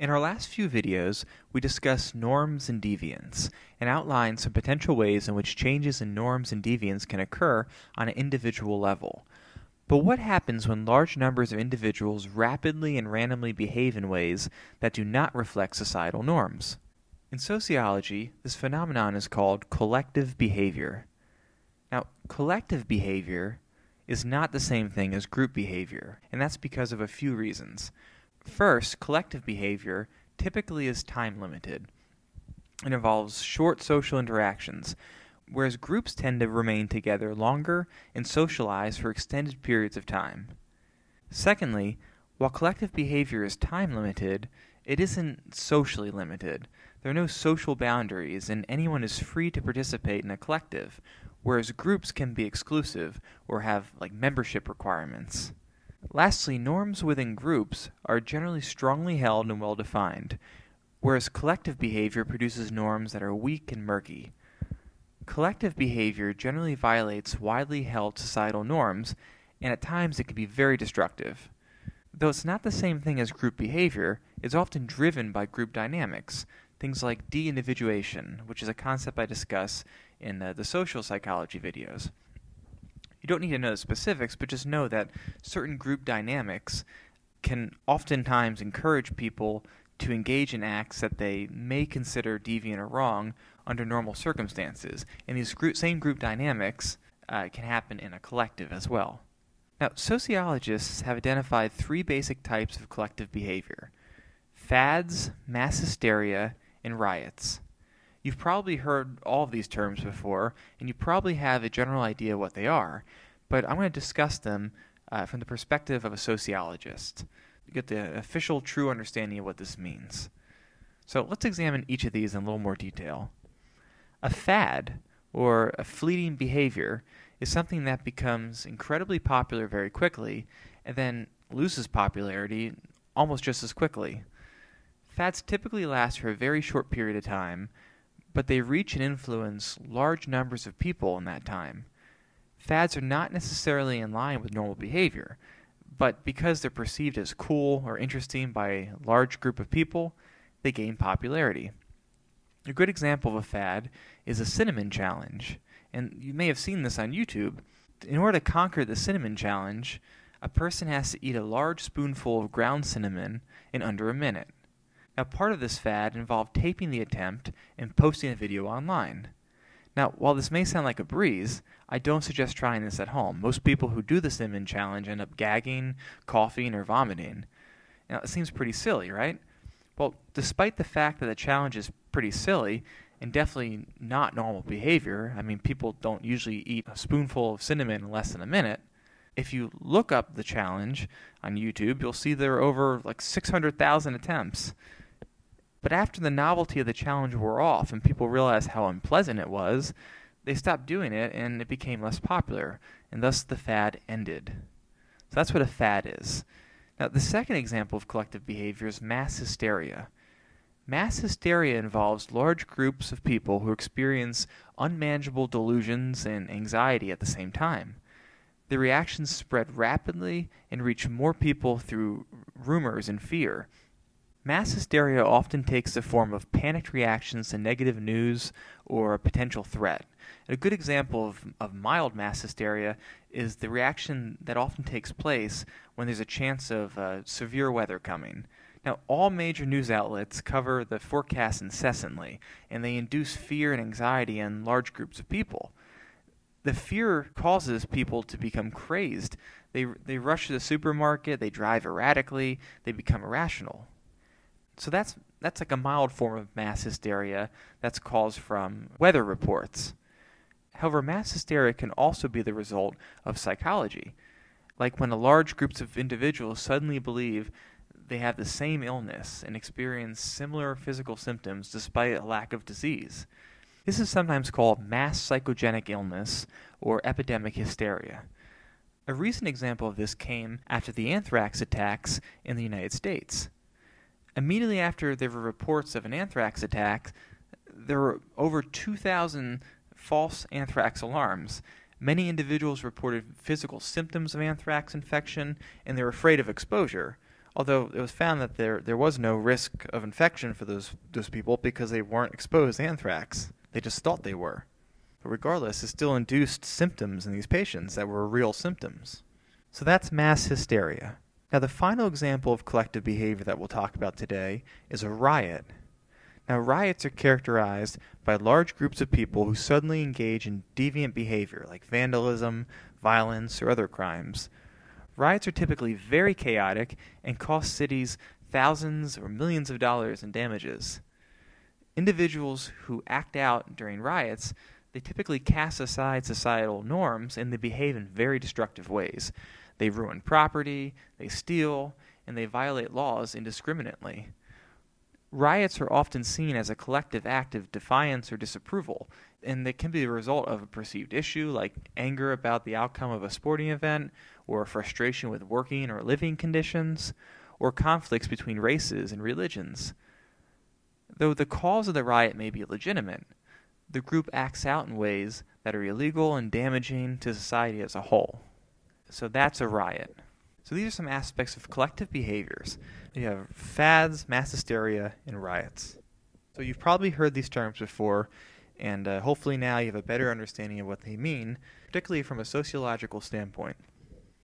In our last few videos, we discussed norms and deviance, and outlined some potential ways in which changes in norms and deviance can occur on an individual level. But what happens when large numbers of individuals rapidly and randomly behave in ways that do not reflect societal norms? In sociology, this phenomenon is called collective behavior. Now, collective behavior is not the same thing as group behavior, and that's because of a few reasons. First, collective behavior typically is time-limited. It involves short social interactions, whereas groups tend to remain together longer and socialize for extended periods of time. Secondly, while collective behavior is time-limited, it isn't socially limited. There are no social boundaries, and anyone is free to participate in a collective, whereas groups can be exclusive or have membership requirements. Lastly, norms within groups are generally strongly held and well-defined, whereas collective behavior produces norms that are weak and murky. Collective behavior generally violates widely held societal norms, and at times it can be very destructive. Though it's not the same thing as group behavior, it's often driven by group dynamics, things like Deindividuation, which is a concept I discuss in the social psychology videos. You don't need to know the specifics, but just know that certain group dynamics can oftentimes encourage people to engage in acts that they may consider deviant or wrong under normal circumstances. And these same group dynamics can happen in a collective as well. Now, sociologists have identified three basic types of collective behavior: fads, mass hysteria, and riots. You've probably heard all of these terms before, and you probably have a general idea what they are, but I'm going to discuss them from the perspective of a sociologist. You get the official, true understanding of what this means. So let's examine each of these in a little more detail. A fad, or a fleeting behavior, is something that becomes incredibly popular very quickly, and then loses popularity almost just as quickly. Fads typically last for a very short period of time, but they reach and influence large numbers of people in that time. Fads are not necessarily in line with normal behavior, but because they're perceived as cool or interesting by a large group of people, they gain popularity. A good example of a fad is a cinnamon challenge, and you may have seen this on YouTube. In order to conquer the cinnamon challenge, a person has to eat a large spoonful of ground cinnamon in under a minute. Now, part of this fad involved taping the attempt and posting a video online. Now, while this may sound like a breeze, I don't suggest trying this at home. Most people who do the cinnamon challenge end up gagging, coughing, or vomiting. Now, it seems pretty silly, right? Well, despite the fact that the challenge is pretty silly and definitely not normal behavior, people don't usually eat a spoonful of cinnamon in less than a minute. If you look up the challenge on YouTube, you'll see there are over 600,000 attempts. But after the novelty of the challenge wore off and people realized how unpleasant it was, they stopped doing it and it became less popular, and thus the fad ended. So that's what a fad is. Now, the second example of collective behavior is mass hysteria. Mass hysteria involves large groups of people who experience unmanageable delusions and anxiety at the same time. The reactions spread rapidly and reach more people through rumors and fear. Mass hysteria often takes the form of panicked reactions to negative news or a potential threat. A good example of mild mass hysteria is the reaction that often takes place when there's a chance of severe weather coming. Now, all major news outlets cover the forecast incessantly, and they induce fear and anxiety in large groups of people. The fear causes people to become crazed. They rush to the supermarket, they drive erratically, they become irrational. So that's like a mild form of mass hysteria that's caused from weather reports. However, mass hysteria can also be the result of psychology, like when a large group of individuals suddenly believe they have the same illness and experience similar physical symptoms despite a lack of disease. This is sometimes called mass psychogenic illness or epidemic hysteria. A recent example of this came after the anthrax attacks in the United States. Immediately after there were reports of an anthrax attack, there were over 2,000 false anthrax alarms. Many individuals reported physical symptoms of anthrax infection, and they were afraid of exposure. although it was found that there was no risk of infection for those people because they weren't exposed to anthrax. They just thought they were. But regardless, it still induced symptoms in these patients that were real symptoms. So that's mass hysteria. Now the final example of collective behavior that we'll talk about today is a riot. Now riots are characterized by large groups of people who suddenly engage in deviant behavior like vandalism, violence, or other crimes. Riots are typically very chaotic and cost cities thousands or millions of dollars in damages. Individuals who act out during riots, they typically cast aside societal norms and they behave in very destructive ways. They ruin property, they steal, and they violate laws indiscriminately. Riots are often seen as a collective act of defiance or disapproval, and they can be the result of a perceived issue like anger about the outcome of a sporting event, or frustration with working or living conditions, or conflicts between races and religions. Though the cause of the riot may be legitimate, the group acts out in ways that are illegal and damaging to society as a whole. So that's a riot. So these are some aspects of collective behaviors. You have fads, mass hysteria, and riots. So you've probably heard these terms before, and hopefully now you have a better understanding of what they mean, particularly from a sociological standpoint.